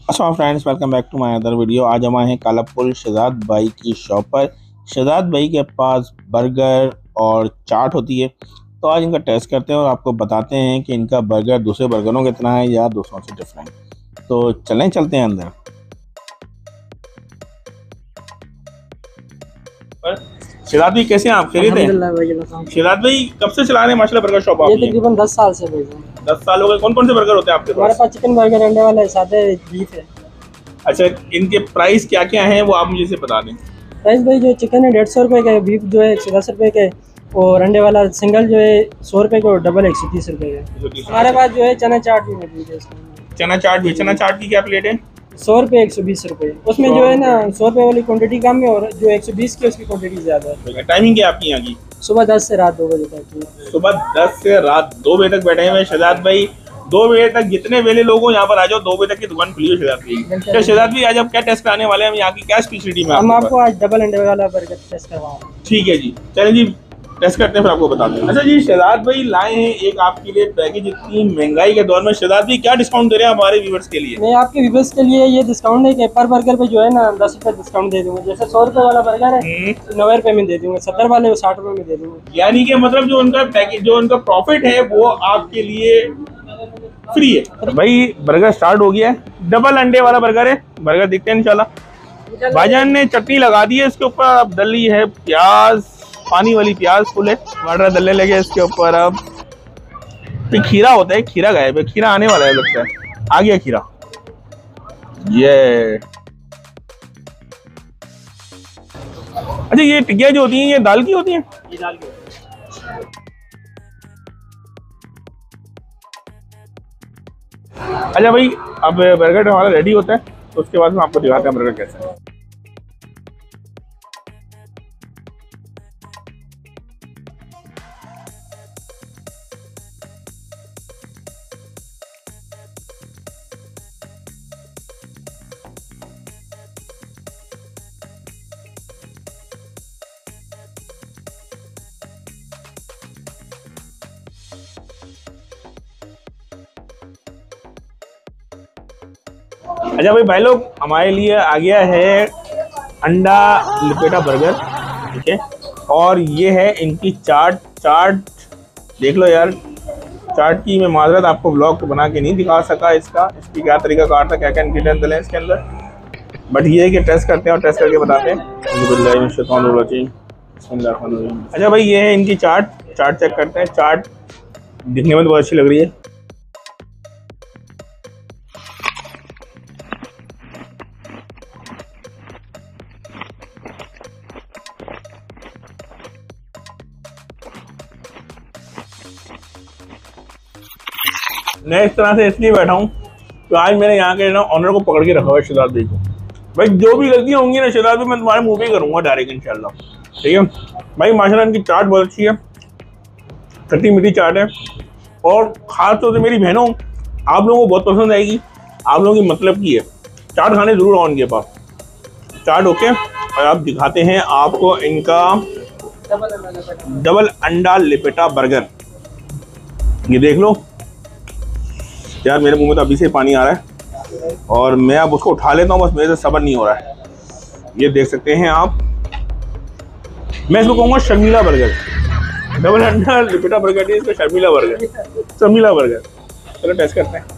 अच्छा friends, welcome back to my other video. आज हम आए हैं कालापुल शहजाद भाई की शॉप पर। शहजाद भाई के पास बर्गर और चाट होती है, तो आज इनका टेस्ट करते हैं और आपको बताते हैं कि इनका बर्गर दूसरे बर्गरों के कितना है या दूसरों से डिफरेंट। तो चलते हैं अंदर। शहजाद भाई कैसे हैं आप? खैरियत हैं? शहजाद भाई कब से चला रहे हैं माशाल्लाह बर्गर शॉप? आप ये तकरीबन 10 साल से भाई। 10 साल हो गए। कौन कौन से बर्गर होते हैं आपके हमारे पास? पास चिकन बर्गर, अंडे वाला है, सादे बीफ है। अच्छा, इनके प्राइस क्या क्या हैं वो आप मुझे से बता दें। प्राइस भाई जो चिकन है 150 रुपये का है, बीफ जो है 110 रुपये का है, और अंडे वाला सिंगल जो है 100 रुपये का और डबल 130 रुपये का। हमारे पास जो है चना चाट भी मौजूद है इसमें। चना चाट की क्या प्लेट है? 100 रुपये 120 रुपये। उसमें जो है ना 100 रुपये वाली क्वांटिटी कम है और जो 120 की उसकी क्वांटिटी ज़्यादा है। टाइमिंग क्या है आपकी यहाँ की? सुबह 10 से रात 2 बजे तक। सुबह 10 से रात 2 बजे तक बैठे हुए शहजाद भाई। 2 बजे तक जितने वेले लोग हो यहाँ पर आ जाओ। 2 बजे तक की दुकान खुली है शहजाद भाई। तो शहजाद भाई आज आप क्या टेस्ट कराने वाले हैं? हम यहाँ की क्या स्पेशलिटी में हम आपको आज डबल अंडे वाला बर्गर टेस्ट करवाएंगे। ठीक है जी, चलें जी टेस्ट करते हैं, फिर आपको बताते हैं। अच्छा जी, शहजाद भाई लाए हैं एक आपके लिए पैकेज। इतनी महंगाई के दौर में शहजाद भाई क्या डिस्काउंट दे रहे हैं हमारे व्यूअर्स के लिए? मैं आपके व्यूअर्स के लिए ये डिस्काउंट है कि पर बर्गर पे जो है ना 10 रुपये डिस्काउंट दे दूंगा। जैसे 100 रुपये वाला बर्गर है 90 रुपये में दे दूंगा, 70 वाले 60 रुपये में दे दूंगा। यानी कि मतलब जो उनका पैकेज, जो उनका प्रॉफिट है वो आपके लिए फ्री है। भाई बर्गर स्टार्ट हो गया है। डबल अंडे वाला बर्गर है। बर्गर दिखते हैं इंशाल्लाह। भाईजान ने चटनी लगा दी है इसके ऊपर। अब डली है प्याज, पानी वाली प्याज फुल है। टमाटर डलने लगे इसके ऊपर। अब तो खीरा होता है, खीरा गायब है। खीरा आने वाला है लगता है। आ गया खीरा। ये अच्छा, ये टिक्कियाँ जो होती हैं ये दाल की होती हैं? ये दाल की। अच्छा भाई, अब बर्गर हमारा रेडी होता है तो उसके बाद हम आपको दिखाते हैं बर्गर कैसा है। अच्छा भाई लोग, हमारे लिए आ गया है अंडा लिपेटा बर्गर, ठीक है। और ये है इनकी चाट देख लो यार। चाट की मैं माजरत आपको ब्लॉग को बना के नहीं दिखा सका इसकी क्या तरीका कार था, क्या क्या इंग्रेडिएंट डले इसके अंदर। बट ये है कि टेस्ट करते हैं और टेस्ट करके बताते हैं। अच्छा भाई, ये है इनकी चाट चेक करते हैं। चाट दिखने में तो बहुत अच्छी लग रही है। मैं इस तरह से इसलिए बैठा हूँ तो आज मैंने यहाँ के ना ऑनर को पकड़ के रखा हुआ है, शहजाद भाई को। भाई जो भी गलतियाँ होंगी ना शहजाद भाई, मैं तुम्हारे मुंह पे ही करूँगा डायरेक्ट इंशाल्लाह, ठीक है भाई। माशाल्लाह इनकी चाट बहुत अच्छी है, खट्टी मीठी चाट है। और ख़ास तौर से मेरी बहनों, आप लोगों को बहुत पसंद आएगी। आप लोगों की मतलब की है, चाट खाने ज़रूर आओ इनके पास। चाट ओके। और आप दिखाते हैं आपको इनका डबल अंडा लिपेटा बर्गर। ये देख लो यार, मेरे मुंह में तो अभी से पानी आ रहा है और मैं अब उसको उठा लेता हूँ, बस मेरे से सब्र नहीं हो रहा है। ये देख सकते हैं आप। मैं इसको कहूँगा शर्मीला बर्गर। डबल अंडा लिपेटा बर्गर नहीं, इसको शर्मीला बर्गर। चलो टेस्ट करते हैं।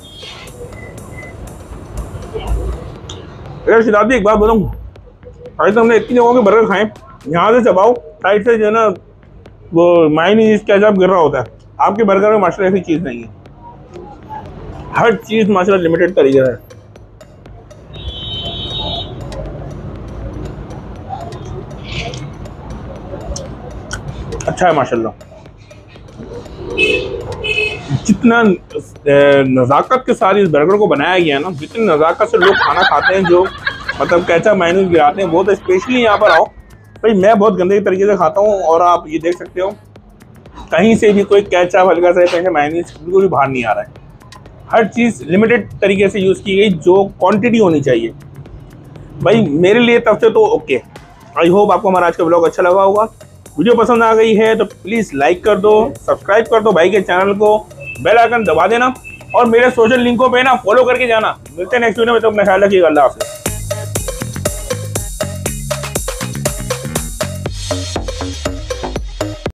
अगर शहजाद एक बात बताऊँ, आज तो हमने इतनी जगहों के बर्गर खाए, यहाँ से चबाओ साइड से जो है ना वो मायोनीज केचप गिर रहा होता है। आपके बर्गर में माशाल्लाह ऐसी चीज़ नहीं है। हर चीज माशाल्लाह लिमिटेड तरीके है। अच्छा है माशाल्लाह। जितना नज़ाकत के साथ इस बर्गर को बनाया गया है ना, जितनी नज़ाकत से लोग खाना खाते हैं, जो मतलब कैचा मायोनीज गिराते हैं, वो तो स्पेशली यहाँ पर आओ भाई। मैं बहुत गंदे तरीके से खाता हूँ और आप ये देख सकते हो कहीं से भी कोई कैचा हल्का सा कहीं से मायोनीज बिल्कुल भी बाहर नहीं आ रहा है। हर चीज़ लिमिटेड तरीके से यूज़ की गई, जो क्वांटिटी होनी चाहिए भाई। मेरे लिए तब से तो ओके। आई होप आपको हमारा आज का ब्लॉग अच्छा लगा होगा। वीडियो पसंद आ गई है तो प्लीज़ लाइक कर दो, सब्सक्राइब कर दो भाई के चैनल को, बेल आइकन दबा देना और मेरे सोशल लिंकों पे ना फॉलो करके जाना। मिलते हैं नेक्स्ट वीडियो में, तो अपना ख्याल रखिएगा। अल्लाह हाफिज़।